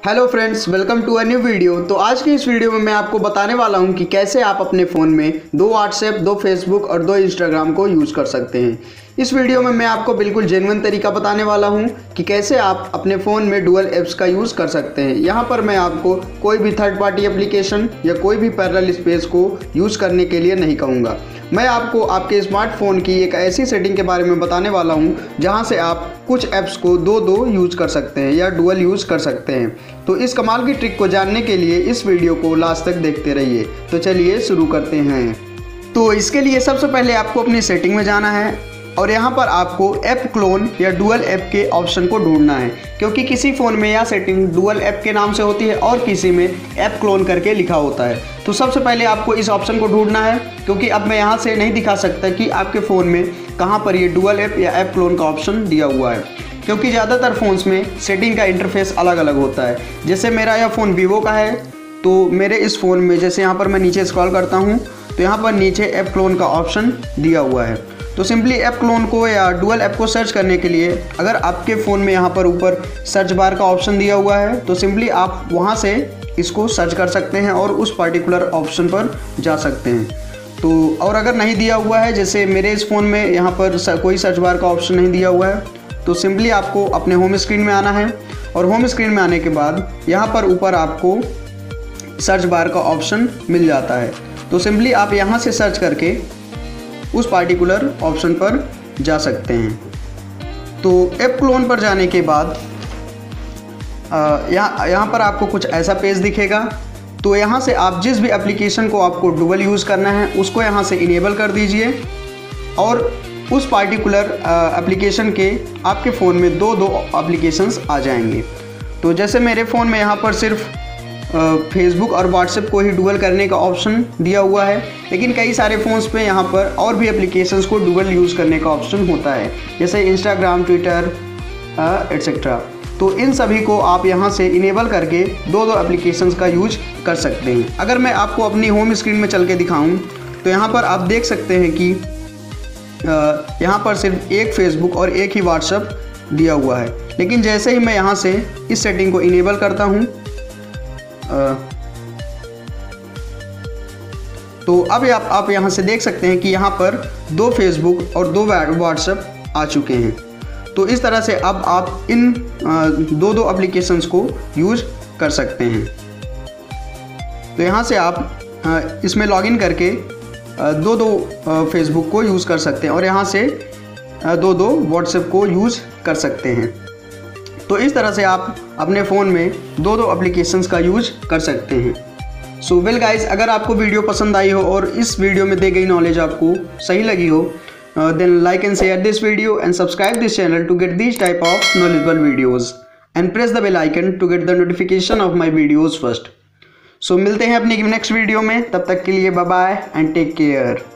Hello friends, welcome to a new video. तो आज की इस वीडियो में मैं आपको बताने वाला हूं कि कैसे आप अपने फ़ोन में 2 व्हाट्सएप, 2 फेसबुक और 2 इंस्टाग्राम को यूज़ कर सकते हैं। इस वीडियो में मैं आपको बिल्कुल जेन्युइन तरीका बताने वाला हूं कि कैसे आप अपने फ़ोन में डुअल ऐप्स का यूज़ कर सकते हैं। यहां पर मैं आपको कोई भी थर्ड पार्टी एप्लीकेशन या कोई भी पैरेलल स्पेस को यूज़ करने के लिए नहीं कहूँगा। मैं आपको आपके स्मार्टफोन की एक ऐसी सेटिंग के बारे में बताने वाला हूँ जहाँ से आप कुछ ऐप्स को दो यूज़ कर सकते हैं या डुअल यूज़ कर सकते हैं। तो इस कमाल की ट्रिक को जानने के लिए इस वीडियो को लास्ट तक देखते रहिए। तो चलिए शुरू करते हैं। तो इसके लिए सबसे पहले आपको अपनी सेटिंग में जाना है और यहाँ पर आपको ऐप क्लोन या डुअल ऐप के ऑप्शन को ढूंढना है, क्योंकि किसी फ़ोन में यह सेटिंग डुअल ऐप के नाम से होती है और किसी में ऐप क्लोन करके लिखा होता है। तो सबसे पहले आपको इस ऑप्शन को ढूंढना है, क्योंकि अब मैं यहाँ से नहीं दिखा सकता कि आपके फ़ोन में कहाँ पर ये डुअल ऐप या ऐप क्लोन का ऑप्शन दिया हुआ है, क्योंकि ज़्यादातर फ़ोन्स में सेटिंग का इंटरफेस अलग अलग होता है। जैसे मेरा यह फ़ोन वीवो का है, तो मेरे इस फ़ोन में जैसे यहाँ पर मैं नीचे स्क्रॉल करता हूँ तो यहाँ पर नीचे ऐप क्लोन का ऑप्शन दिया हुआ है। तो सिंपली ऐप क्लोन को या डुअल ऐप को सर्च करने के लिए अगर आपके फ़ोन में यहाँ पर ऊपर सर्च बार का ऑप्शन दिया हुआ है तो सिंपली आप वहाँ से इसको सर्च कर सकते हैं और उस पार्टिकुलर ऑप्शन पर जा सकते हैं। तो और अगर नहीं दिया हुआ है, जैसे मेरे इस फ़ोन में यहाँ पर कोई सर्च बार का ऑप्शन नहीं दिया हुआ है, तो सिंपली आपको अपने होम स्क्रीन में आना है और होम स्क्रीन में आने के बाद यहाँ पर ऊपर आपको सर्च बार का ऑप्शन मिल जाता है। तो सिंपली आप यहाँ से सर्च करके उस पार्टिकुलर ऑप्शन पर जा सकते हैं। तो ऐप क्लोन पर जाने के बाद यहाँ पर आपको कुछ ऐसा पेज दिखेगा। तो यहाँ से आप जिस भी एप्लीकेशन को आपको डुअल यूज़ करना है उसको यहाँ से इनेबल कर दीजिए और उस पार्टिकुलर एप्लीकेशन के आपके फ़ोन में दो एप्लीकेशंस आ जाएंगे। तो जैसे मेरे फ़ोन में यहाँ पर सिर्फ फेसबुक और व्हाट्सएप को ही डुअल करने का ऑप्शन दिया हुआ है, लेकिन कई सारे फ़ोन्स पे यहाँ पर और भी एप्लीकेशंस को डुअल यूज़ करने का ऑप्शन होता है, जैसे इंस्टाग्राम, ट्विटर एट्सेट्रा। तो इन सभी को आप यहाँ से इनेबल करके दो एप्लीकेशंस का यूज कर सकते हैं। अगर मैं आपको अपनी होम स्क्रीन में चल के दिखाऊँ तो यहाँ पर आप देख सकते हैं कि यहाँ पर सिर्फ एक फेसबुक और एक ही व्हाट्सएप दिया हुआ है, लेकिन जैसे ही मैं यहाँ से इस सेटिंग को इनेबल करता हूँ तो अब आप यहाँ से देख सकते हैं कि यहाँ पर 2 फेसबुक और 2 व्हाट्सएप आ चुके हैं। तो इस तरह से अब आप इन दो एप्लीकेशंस को यूज कर सकते हैं। तो यहाँ से आप इसमें लॉगिन करके दो फेसबुक को यूज़ कर सकते हैं और यहाँ से दो व्हाट्सएप को यूज़ कर सकते हैं। तो इस तरह से आप अपने फ़ोन में दो एप्लीकेशंस का यूज कर सकते हैं। सो वेल गाइज, अगर आपको वीडियो पसंद आई हो और इस वीडियो में दी गई नॉलेज आपको सही लगी हो, then like and share this video and subscribe this channel to get this type of knowledgeable videos and press the bell icon to get the notification of my videos first. So मिलते हैं अपनी next video में, तब तक के लिए bye bye and take care.